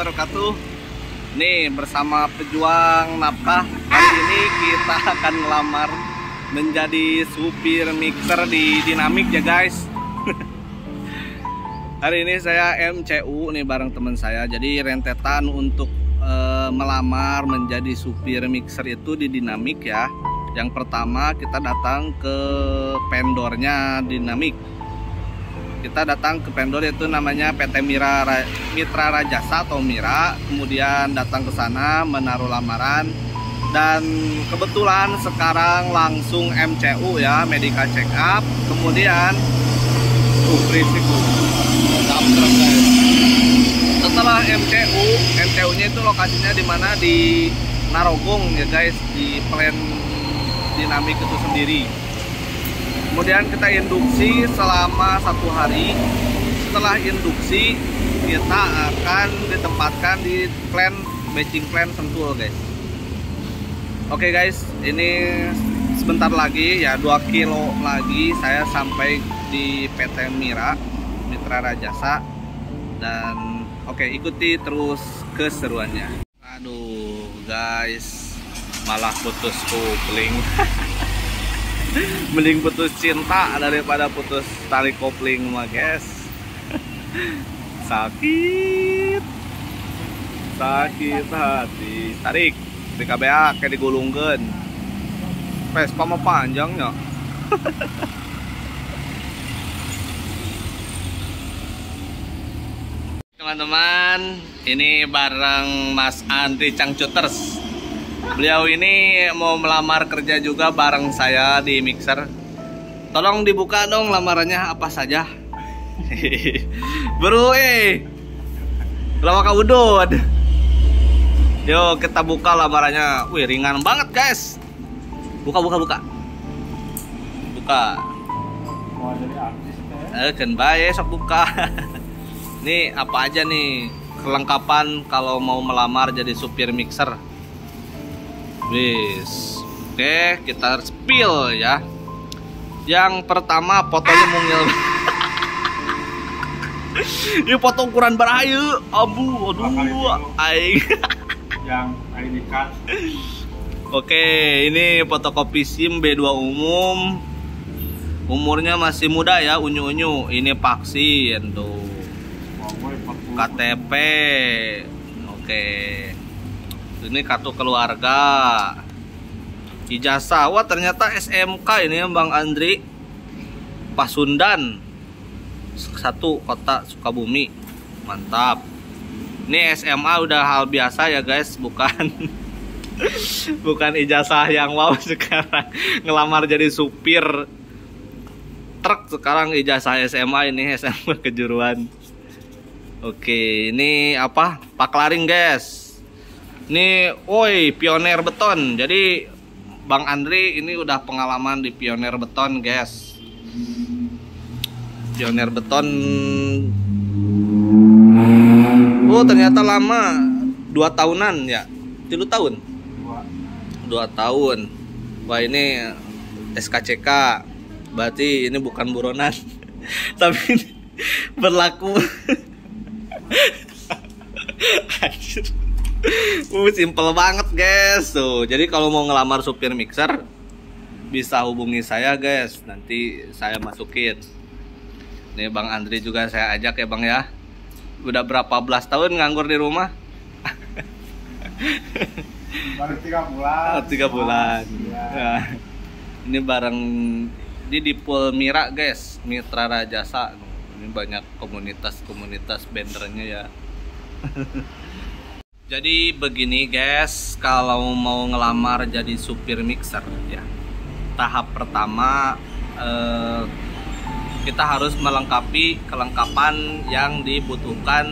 wabarakatuh. Nih bersama pejuang nafkah. Kali ini kita akan ngelamar menjadi supir mixer di Dinamik ya guys. Hari ini saya MCU nih bareng teman saya. Jadi rentetan untuk melamar menjadi supir mixer itu di Dinamik ya. Yang pertama kita datang ke vendornya Dinamik. Kita datang ke vendor itu namanya PT Mitra Rajasa atau Mira. Kemudian datang ke sana menaruh lamaran. Dan kebetulan sekarang langsung MCU ya, medical check up. Kemudian setelah MCU-nya itu lokasinya di mana? Di Narogong ya guys, di plan Dinamik itu sendiri. Kemudian kita induksi selama 1 hari. Setelah induksi kita akan ditempatkan di batching plant Sentul guys. Oke guys, ini sebentar lagi ya, 2 kilo lagi saya sampai di PT Mitra Rajasa. Dan oke, ikuti terus keseruannya. Aduh guys, malah putus kopling. Mending putus cinta daripada putus tali kopling mah guys. Sakit hati. Tarik di KBA kayak digulungkeun. Vespa mah panjangnya. Teman-teman, ini bareng Mas Andri Cangcuters. Beliau ini mau melamar kerja juga bareng saya di mixer. Tolong dibuka dong lamarannya apa saja. Bro, lama kau udut. Yuk kita buka lamarannya. Wih, ringan banget guys. Buka. Buka. Kan bae sok buka. Nih apa aja nih kelengkapan kalau mau melamar jadi supir mixer. Wis. Oke, kita spill ya. Yang pertama fotonya mungil. Ini foto ukuran barahayu. Aduh, aing. Yang ID card. Oke, ini fotokopi SIM B2 umum. Umurnya masih muda ya, unyu-unyu. Ini vaksin tuh. KTP. Oke. Ini kartu keluarga, ijazah. Wah ternyata SMK ini ya Bang Andri, Pasundan 1 Kota Sukabumi. Mantap. Ini SMA udah hal biasa ya guys, bukan bukan ijazah yang wow sekarang. Ngelamar jadi supir truk sekarang ijazah SMA, ini SMA kejuruan. Oke, ini apa? Paklaring guys. Ini, woi, pionir beton. Jadi Bang Andri ini udah pengalaman di pionir beton, guys. Pionir beton. Oh, ternyata lama. 2 tahunan ya. 3 tahun. 2 tahun. Wah, ini SKCK. Berarti ini bukan buronan. Tapi ini berlaku. Anjir. Simple banget guys tuh. Jadi kalau mau ngelamar supir mixer bisa hubungi saya guys, nanti saya masukin. Nih Bang Andri juga saya ajak ya Bang ya. Udah berapa belas tahun nganggur di rumah? Baru 3 bulan. 3 bulan. Ya. Nah, ini bareng di Pool Mira guys, Mitra Rajasa. Ini banyak komunitas bendernya ya. Jadi begini guys, kalau mau ngelamar jadi supir mixer ya, tahap pertama kita harus melengkapi kelengkapan yang dibutuhkan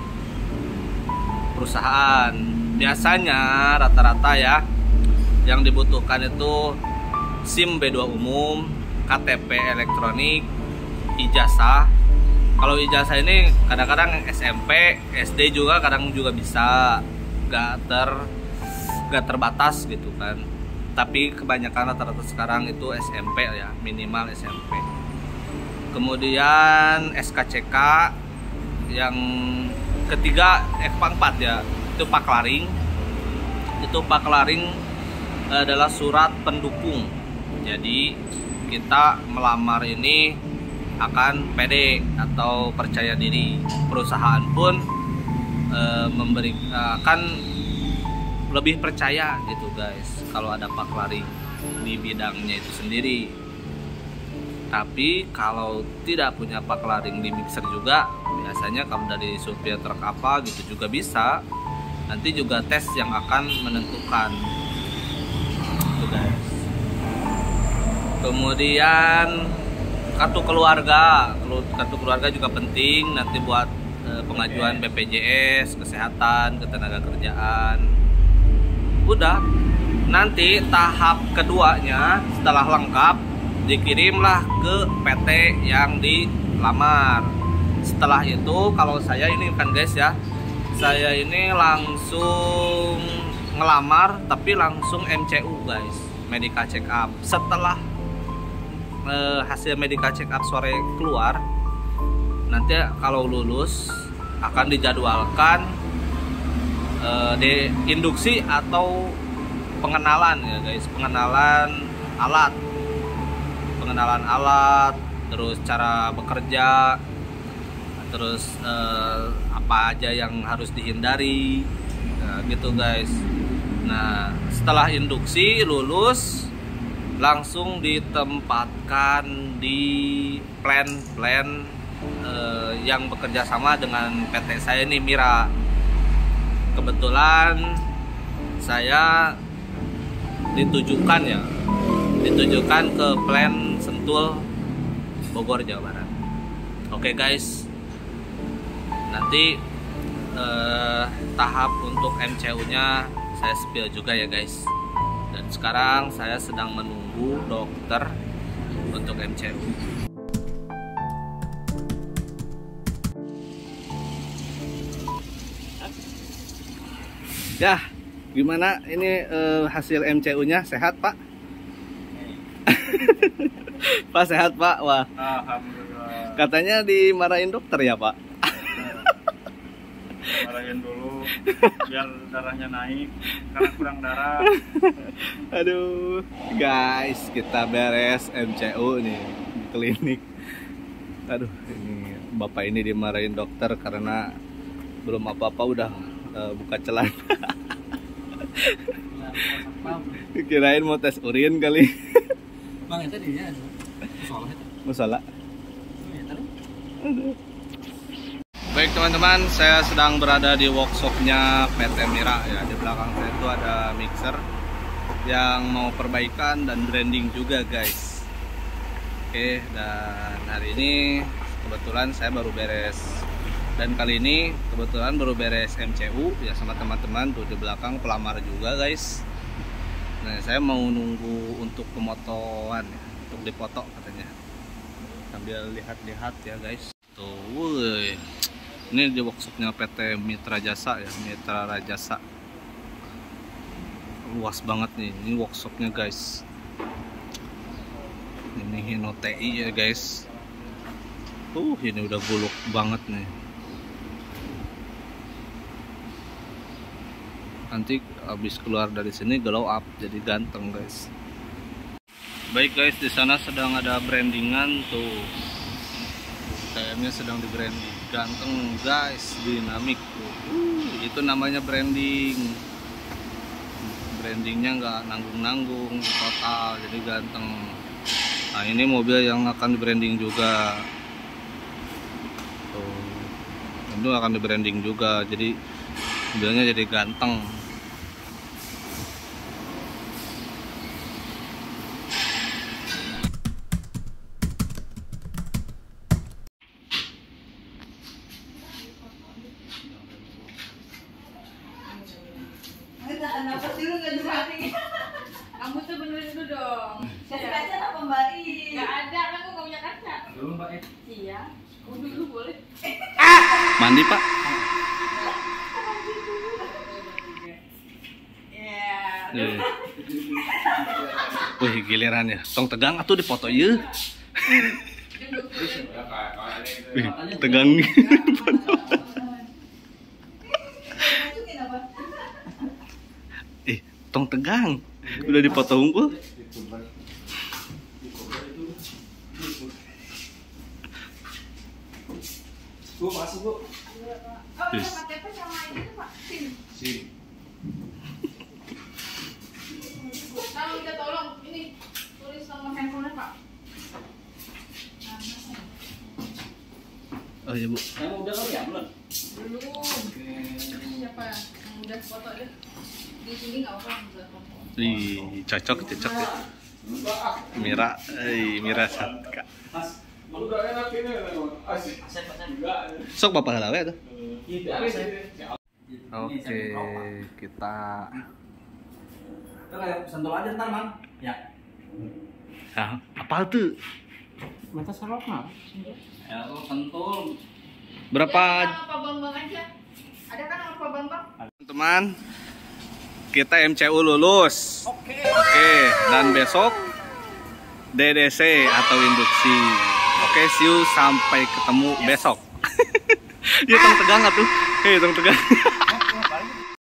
perusahaan. Biasanya rata-rata ya yang dibutuhkan itu SIM B2 umum, KTP elektronik, ijazah. Kalau ijazah ini kadang-kadang SMP, SD juga kadang juga bisa, gak terbatas gitu kan. Tapi kebanyakan rata-rata sekarang itu SMP ya, minimal SMP. Kemudian SKCK yang ketiga keempat ya, itu paklaring. Itu paklaring adalah surat pendukung. Jadi kita melamar ini akan pede atau percaya diri. Perusahaan pun akan lebih percaya gitu guys kalau ada paklaring di bidangnya itu sendiri. Tapi kalau tidak punya paklaring di mixer juga, biasanya kalau dari supir truk apa gitu juga bisa. Nanti juga tes yang akan menentukan gitu guys. Kemudian kartu keluarga juga penting nanti buat pengajuan BPJS, kesehatan, ketenagakerjaan. Udah, nanti tahap keduanya setelah lengkap dikirimlah ke PT yang dilamar. Setelah itu kalau saya ini kan guys ya, saya ini langsung ngelamar tapi langsung MCU guys, medical check up. Setelah hasil medical check up sore keluar, nanti kalau lulus akan dijadwalkan di induksi atau pengenalan ya guys, pengenalan alat, terus cara bekerja, terus apa aja yang harus dihindari, nah, gitu guys. Nah setelah induksi lulus langsung ditempatkan di plan yang bekerja sama dengan PT saya ini, Mira. Kebetulan saya ditujukan ke plan Sentul, Bogor, Jawa Barat. Oke guys, nanti tahap untuk MCU nya saya spill juga ya guys. Dan sekarang saya sedang menunggu dokter untuk MCU. Ya, gimana ini hasil MCU-nya? Sehat, Pak? Pak sehat, Pak? Wah. Alhamdulillah. Katanya dimarahin dokter ya, Pak? Marahin dulu biar darahnya naik karena kurang darah. Aduh, guys, kita beres MCU nih di klinik. Aduh, ini Bapak ini dimarahin dokter karena belum apa-apa udah buka celana. Kirain mau tes urin kali. Bang, itu dia. Musola. Baik teman-teman, saya sedang berada di workshopnya PT Mira ya. Di belakang saya itu ada mixer yang mau perbaikan dan branding juga guys. Oke, dan hari ini kebetulan saya baru beres. Dan kali ini kebetulan baru beres MCU ya sama teman-teman tuh di belakang pelamar juga guys. Nah saya mau nunggu untuk pemotoan ya, untuk dipoto katanya. Sambil lihat-lihat ya guys. Tuh, wuih. Ini di workshopnya PT Mitra Jasa ya, Mitra Rajasa. Luas banget nih, ini workshopnya guys. Ini Hino TI ya guys. Ini udah buluk banget nih. Nanti habis keluar dari sini glow up jadi ganteng guys. Baik guys, di sana sedang ada brandingan tuh. Kayaknya sedang di branding. Ganteng guys, dinamik tuh. Itu namanya branding. Brandingnya nggak nanggung-nanggung total, jadi ganteng. Nah ini mobil yang akan di branding juga. Tuh, itu akan di branding juga, jadi mobilnya jadi ganteng. Kenapa sih lu nggak disamping? Kamu tuh benerin itu dong. Kasih kaca apa Mbak I? Nggak ada, kan aku nggak punya kaca. Dulu Mbak ya. Iya. Dulu boleh. Mandi Pak? Iya. Wih giliran ya, tong tegang atuh dipoto ieu. Wih, tegang. Tong tegang. Udah dipotong unggul. Bu, masuk bu. Oh, iya, KTP sama ini tuh, Pak. SIM. Nah, minta tolong ini tulis nomor handphonenya, Pak. Oh iya, Bu. Yang udah kali ya, belum? Belum. Siapa yang udah foto deh? Di sini nggak apa-apa udah foto. Ih, cocok ya. Mira, Mira Satka. Mas, Udah enak ini asik. aset. Sok bapak halawe tuh. Itu aset. Oke, kita Kita kayak sentul aja ntar, Mang. Ya. apa tuh? Mata serok mah. Ya, lo sentul. Berapa Ada Pak Bambang aja. Ada kan nama Pak Bambang? teman? Kita MCU lulus. Oke, dan besok DDC atau induksi. Oke, see you sampai ketemu besok. Ya tong tegang atuh. Hei, tong tegang.